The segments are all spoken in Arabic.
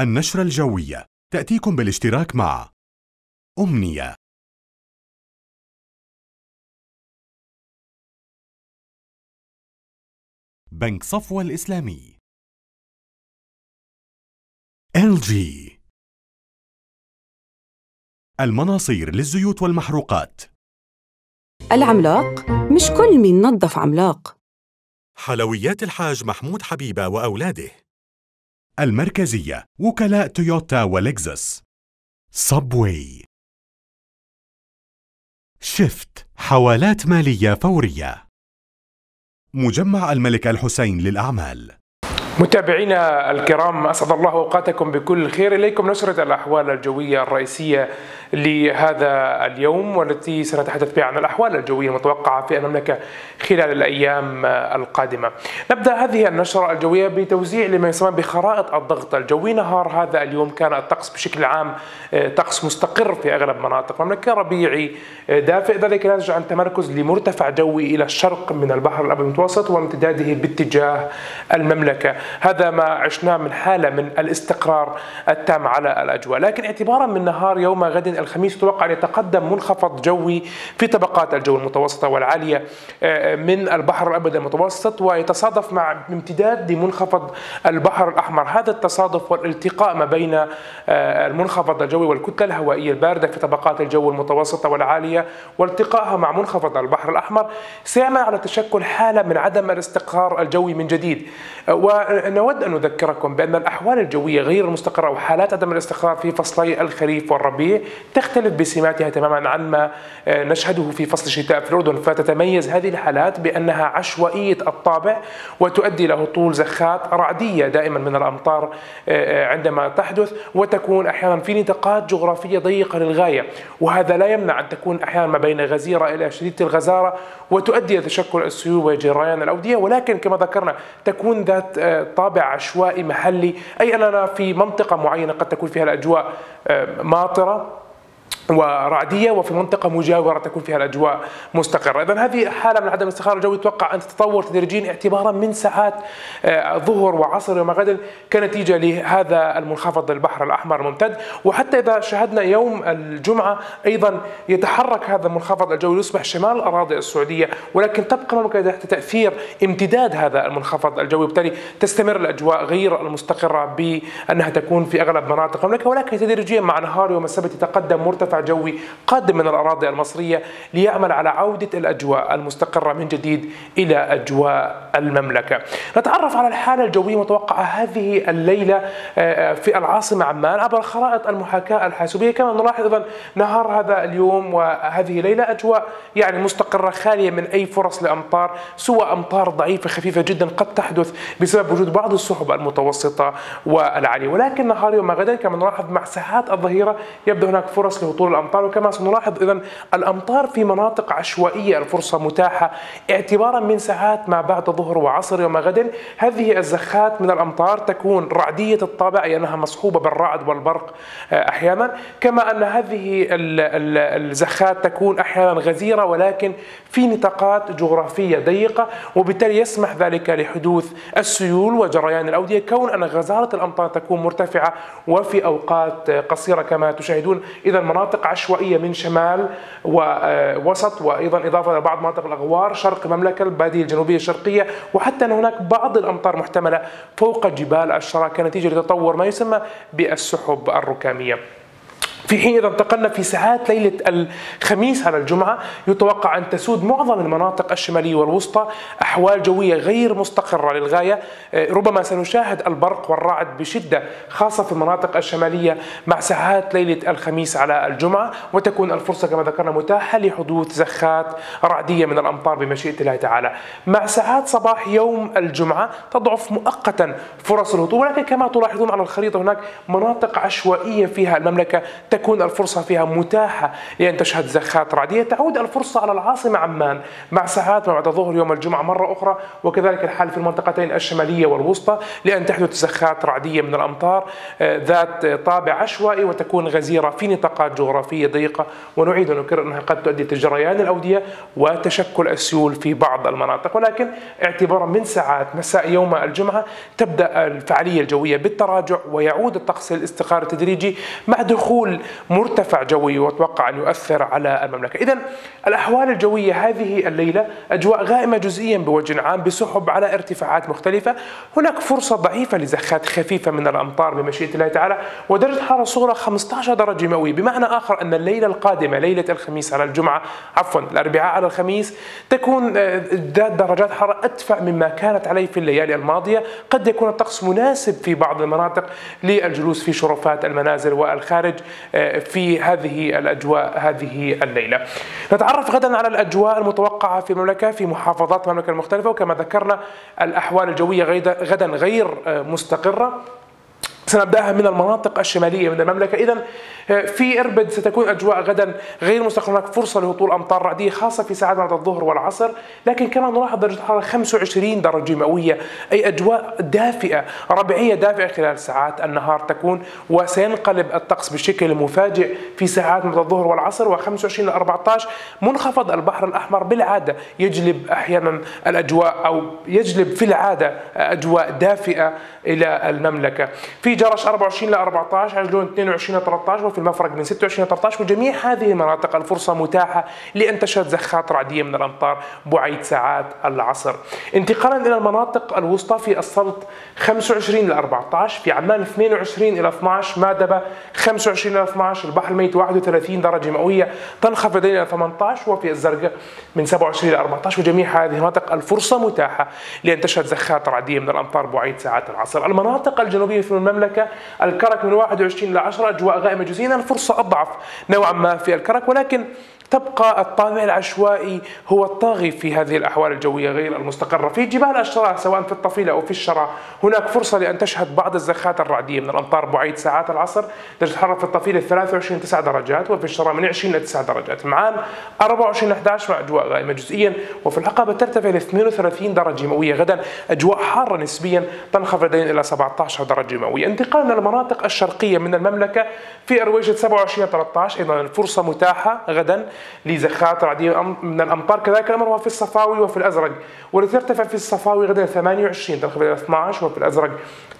النشرة الجوية تأتيكم بالاشتراك مع أمنية، بنك صفوة الإسلامي، LG، المناصير للزيوت والمحروقات، العملاق مش كل مين نظف عملاق، حلويات الحاج محمود حبيبة وأولاده، المركزية وكلاء تويوتا ولكزس، صبوي، شفت حوالات مالية فورية، مجمع الملك الحسين للأعمال. متابعينا الكرام، أسعد الله أوقاتكم بكل خير. إليكم نشرة الأحوال الجوية الرئيسية لهذا اليوم، والتي سنتحدث بها عن الأحوال الجوية المتوقعة في المملكة خلال الأيام القادمة. نبدأ هذه النشرة الجوية بتوزيع لما يسمى بخرائط الضغط الجوي. نهار هذا اليوم كان الطقس بشكل عام طقس مستقر في أغلب مناطق المملكة، ربيعي دافئ، ذلك ناتج عن تمركز لمرتفع جوي إلى الشرق من البحر الأبيض المتوسط وامتداده باتجاه المملكة. هذا ما عشناه من حالة من الاستقرار التام على الأجواء. لكن اعتبارا من نهار يوم غد الخميس يتوقع أن يتقدم منخفض جوي في طبقات الجو المتوسطة والعالية من البحر الأبيض المتوسط، ويتصادف مع امتداد لمنخفض البحر الأحمر. هذا التصادف والالتقاء ما بين المنخفض الجوي والكتلة الهوائية الباردة في طبقات الجو المتوسطة والعالية والتقائها مع منخفض البحر الأحمر سيعمل على تشكل حالة من عدم الاستقرار الجوي من جديد. ونود أن نذكركم بأن الأحوال الجوية غير المستقرة وحالات عدم الاستقرار في فصلي الخريف والربيع تختلف بسماتها تماما عن ما نشهده في فصل الشتاء في الأردن، فتتميز هذه الحالات بأنها عشوائية الطابع وتؤدي إلى هطول زخات رعدية دائما من الأمطار عندما تحدث، وتكون أحيانا في نطاقات جغرافية ضيقة للغاية، وهذا لا يمنع أن تكون أحيانا ما بين غزيرة إلى شديدة الغزارة وتؤدي إلى تشكل السيول وجريان الأودية، ولكن كما ذكرنا تكون ذات طابع عشوائي محلي، أي أننا في منطقة معينة قد تكون فيها الأجواء ماطرة ورعدية، وفي منطقة مجاورة تكون فيها الأجواء مستقرة. إذن هذه حالة من عدم الاستقرار الجوي يتوقع أن تتطور تدريجيا اعتبارا من ساعات ظهر وعصر يوم غد كنتيجة لهذا المنخفض البحر الأحمر الممتد. وحتى إذا شاهدنا يوم الجمعة أيضا يتحرك هذا المنخفض الجوي يصبح شمال الأراضي السعودية، ولكن تبقى المملكة تحت تأثير امتداد هذا المنخفض الجوي، وبالتالي تستمر الأجواء غير المستقرة بأنها تكون في أغلب مناطق المملكة، ولكن تدريجيا مع نهار يوم السبت يتقدم مرتفع جوي قادم من الأراضي المصرية ليعمل على عودة الأجواء المستقرة من جديد إلى أجواء المملكة. نتعرف على الحالة الجوية المتوقعة هذه الليلة في العاصمة عمان عبر خرائط المحاكاة الحاسوبية. كما نلاحظ أيضا نهار هذا اليوم وهذه الليلة أجواء يعني مستقرة خالية من أي فرص لأمطار، سوى أمطار ضعيفة خفيفة جدا قد تحدث بسبب وجود بعض السحب المتوسطة والعالية. ولكن نهار يوم غدا كما نلاحظ مع ساعات الظهيرة يبدأ هناك فرص لهطول الأمطار، وكما سنلاحظ إذن الأمطار في مناطق عشوائية الفرصة متاحة اعتبارا من ساعات ما بعد ظهر وعصر يوم غد. هذه الزخات من الأمطار تكون رعدية الطابع، أي أنها مصحوبة بالرعد والبرق أحيانا، كما أن هذه الزخات تكون أحيانا غزيرة ولكن في نطاقات جغرافية ضيقة، وبالتالي يسمح ذلك لحدوث السيول وجريان الأودية، كون أن غزارة الأمطار تكون مرتفعة وفي أوقات قصيرة كما تشاهدون. إذا مناطق عشوائية من شمال ووسط، وأيضا إضافة إلى بعض مناطق الأغوار شرق المملكة، البادية الجنوبية الشرقية، وحتى أن هناك بعض الأمطار محتملة فوق جبال الشراكة نتيجة لتطور ما يسمى بالسحب الركامية. في حين إذا انتقلنا في ساعات ليلة الخميس على الجمعة يتوقع أن تسود معظم المناطق الشمالية والوسطى أحوال جوية غير مستقرة للغاية. ربما سنشاهد البرق والرعد بشدة خاصة في المناطق الشمالية مع ساعات ليلة الخميس على الجمعة، وتكون الفرصة كما ذكرنا متاحة لحدوث زخات رعدية من الأمطار بمشيئة الله تعالى. مع ساعات صباح يوم الجمعة تضعف مؤقتا فرص الهطول، ولكن كما تلاحظون على الخريطة هناك مناطق عشوائية فيها المملكة تكون الفرصة فيها متاحة لأن تشهد زخات رعدية. تعود الفرصة على العاصمة عمان مع ساعات ما بعد الظهر يوم الجمعة مرة أخرى، وكذلك الحال في المنطقتين الشمالية والوسطى لأن تحدث زخات رعدية من الأمطار ذات طابع عشوائي وتكون غزيرة في نطاقات جغرافية ضيقة، ونعيد ونكرر أنها قد تؤدي لجريان الأودية وتشكل السيول في بعض المناطق. ولكن اعتبارا من ساعات مساء يوم الجمعة تبدأ الفعالية الجوية بالتراجع ويعود الطقس للاستقرار التدريجي مع دخول مرتفع جوي وتوقع أن يؤثر على المملكة. إذن الأحوال الجوية هذه الليلة أجواء غائمة جزئيا بوجه عام بسحب على ارتفاعات مختلفة، هناك فرصة ضعيفة لزخات خفيفة من الأمطار بمشيئة الله تعالى، ودرجة حرارة صغرى 15 درجة مئوية. بمعنى آخر أن الليلة القادمة ليلة الخميس على الجمعة الأربعاء على الخميس تكون ذات درجات حرارة أدفع مما كانت عليه في الليالي الماضية. قد يكون الطقس مناسب في بعض المناطق للجلوس في شرفات المنازل والخارج في هذه الأجواء هذه الليلة. نتعرف غدا على الأجواء المتوقعة في المملكة في محافظات المملكة المختلفة، وكما ذكرنا الأحوال الجوية غدا غير مستقرة. سنبدأها من المناطق الشمالية من المملكة. إذن في إربد ستكون أجواء غدا غير مستقرة، هناك فرصة لهطول أمطار رعدية خاصة في ساعات بعد الظهر والعصر، لكن كمان نلاحظ درجة حرارة 25 درجة مئوية، أي أجواء دافئة ربيعية دافئة خلال ساعات النهار تكون، وسينقلب الطقس بشكل مفاجئ في ساعات بعد الظهر والعصر. و25 إلى 14 منخفض البحر الأحمر بالعادة يجلب أحيانا الأجواء أو يجلب في العادة أجواء دافئة إلى المملكة. في جرش 24 ل 14، عجلون 22 ل 13، وفي المفرق من 26 ل 13. وجميع هذه المناطق الفرصة متاحة لأن تشهد زخات رعدية من الأمطار بعيد ساعات العصر. انتقالا إلى المناطق الوسطى في السلط 25 ل 14، في عمان 22 إلى 12، مادبة 25 إلى 12، البحر الميت 31 درجة مئوية تنخفض إلى 18، وفي الزرقاء من 27 إلى 14. وجميع هذه المناطق الفرصة متاحة لأن تشهد زخات رعدية من الأمطار بعيد ساعات العصر. المناطق الجنوبية في المملكة الكرك من 21 إلى 10 أجواء غائمة جزئيا، الفرصة أضعف نوعا ما في الكرك، ولكن تبقى الطابع العشوائي هو الطاغي في هذه الأحوال الجوية غير المستقرة. في جبال الشراء سواء في الطفيلة أو في الشراء هناك فرصة لأن تشهد بعض الزخات الرعدية من الأمطار بعيد ساعات العصر. درجة الحرارة في الطفيلة 23 9 درجات، وفي الشراء من 20 إلى 9 درجات. معان 24 11 مع أجواء غائمة جزئيا، وفي العقبة ترتفع إلى 32 درجة مئوية غدا، أجواء حارة نسبيا تنخفض إلى 17 درجة مئوية. انتقالا للمناطق الشرقية من المملكة في أرويجة 27 13 أيضا الفرصة متاحة غدا لزخات رعدية من الأمطار. كذلك الأمر هو في الصفاوي وفي الأزرق، ولترتفع في الصفاوي غدا 28 تنخفض إلى 12، وفي الأزرق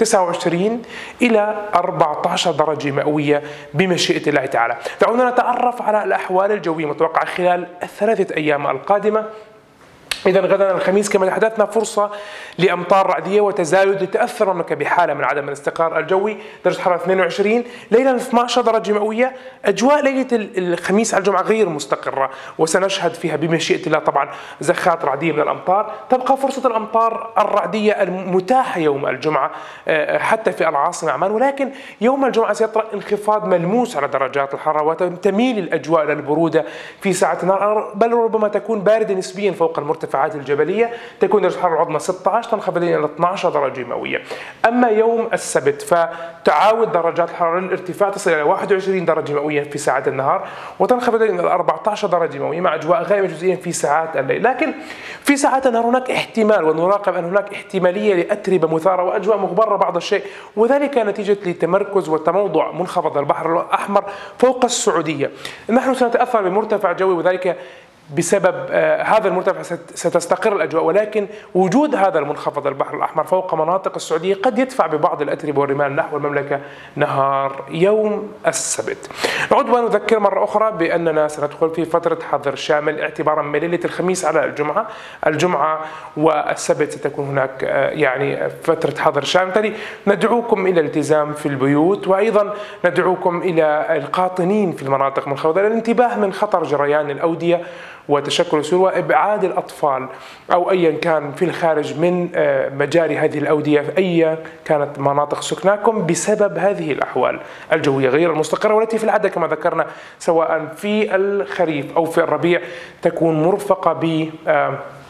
29 إلى 14 درجة مئوية بمشيئة الله تعالى. دعونا نتعرف على الأحوال الجوية المتوقعة خلال الثلاثة أيام القادمة. إذا غدا الخميس كما تحدثنا فرصة لأمطار رعدية وتزايد لتأثر المملكة بحالة من عدم الاستقرار الجوي. درجة حرارة 22، ليلة 12 درجة مئوية. أجواء ليلة الخميس على الجمعة غير مستقرة وسنشهد فيها بمشيئة الله طبعا زخات رعدية من الأمطار. تبقى فرصة الأمطار الرعدية المتاحة يوم الجمعة حتى في العاصمة عمان، ولكن يوم الجمعة سيطرأ انخفاض ملموس على درجات الحرارة وتميل الأجواء إلى البرودة في ساعة النهار، بل ربما تكون باردة نسبيا فوق المرتفعات الجبلية. تكون درجة الحرارة العظمى 16 تنخفض إلى 12 درجة مئوية. أما يوم السبت فتعاود درجات الحرارة للارتفاع تصل إلى 21 درجة مئوية في ساعات النهار وتنخفض إلى 14 درجة مئوية مع أجواء غائمة جزئيا في ساعات الليل. لكن في ساعات النهار هناك احتمال، ونراقب أن هناك احتمالية لأتربة مثارة وأجواء مغبرة بعض الشيء، وذلك نتيجة لتمركز وتموضع منخفض البحر الأحمر فوق السعودية. نحن سنتأثر بمرتفع جوي، وذلك بسبب هذا المرتفع ستستقر الأجواء، ولكن وجود هذا المنخفض البحر الأحمر فوق مناطق السعودية قد يدفع ببعض الأتربة والرمال نحو المملكة نهار يوم السبت. نعود ونذكر مرة أخرى بأننا سندخل في فترة حظر شامل اعتبارا من ليلة الخميس على الجمعة والسبت ستكون هناك يعني فترة حظر شامل. بالتالي ندعوكم إلى الالتزام في البيوت، وأيضا ندعوكم إلى القاطنين في المناطق المنخفضة الانتباه من خطر جريان الأودية وتشكل السيول وإبعاد الأطفال أو أيا كان في الخارج من مجاري هذه الأودية أيا كانت مناطق سكناكم بسبب هذه الأحوال الجوية غير المستقرة، والتي في العادة كما ذكرنا سواء في الخريف أو في الربيع تكون مرفقة ب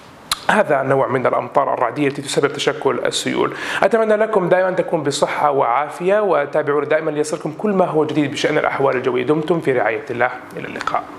هذا النوع من الأمطار الرعدية التي تسبب تشكل السيول. أتمنى لكم دائما تكون بصحة وعافية، وتابعونا دائما ليصلكم كل ما هو جديد بشأن الأحوال الجوية. دمتم في رعاية الله، إلى اللقاء.